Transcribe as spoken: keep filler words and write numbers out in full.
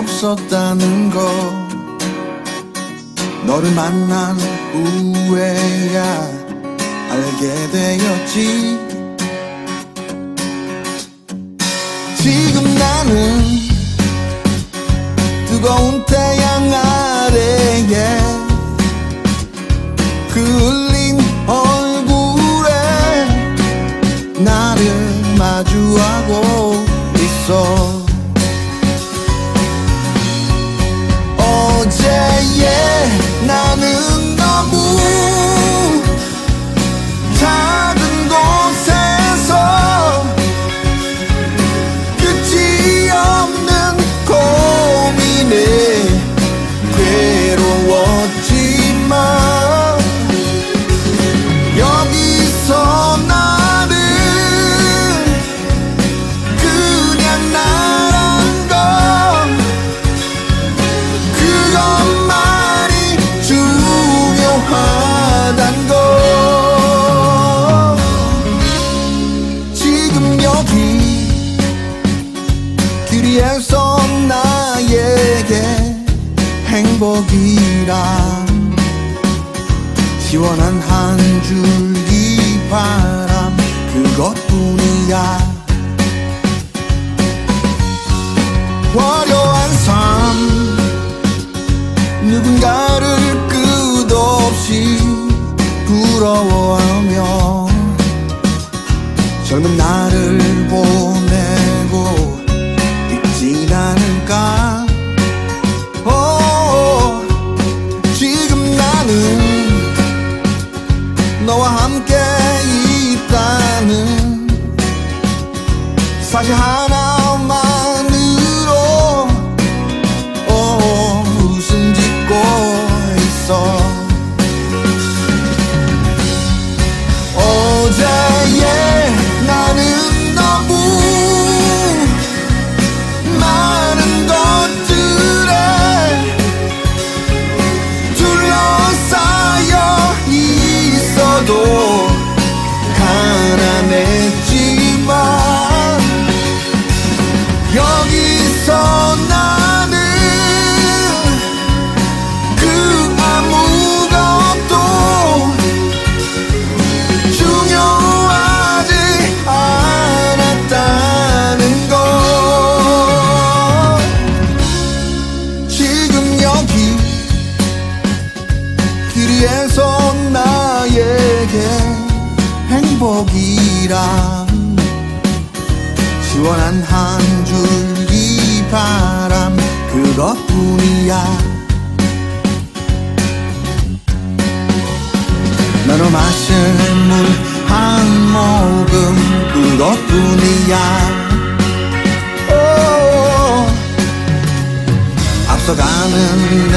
없었다는 거 너를 만난 후에야 알게 되었지. 지금 나는 뜨거운 태양 아래에 그 흘린 얼굴에 나를 마주하고 있어. 어제의 나는 너무 작은 곳에서 끝이 없는 고민에 괴로웠지만 여기서 나는 그냥 나란 것 그것만이 중요하단 것. 지금 여기 길 위에서 나에게 행복이란 시원한 한 줄기 바람 그것뿐이야. 화려한 삶 누군가를 끝없이 부러워하며 젊은 나를 보내고 있진 않을까. 오, 지금 나는 너와 함께 있다는 사실 하나만으로 오, 웃음 짓고 있어. 어제의 나는 너무 많은 것들에 둘러싸여 있어도 가난했지만 여기서 나는 그 아무것도 중요하지 않았다는 것. 지금 여기 길 위에서 나에게 행복이란 시원한 한 줄기 바람 그것뿐이야. 나로 마실 물 한 모금 그것뿐이야. 오, 앞서가는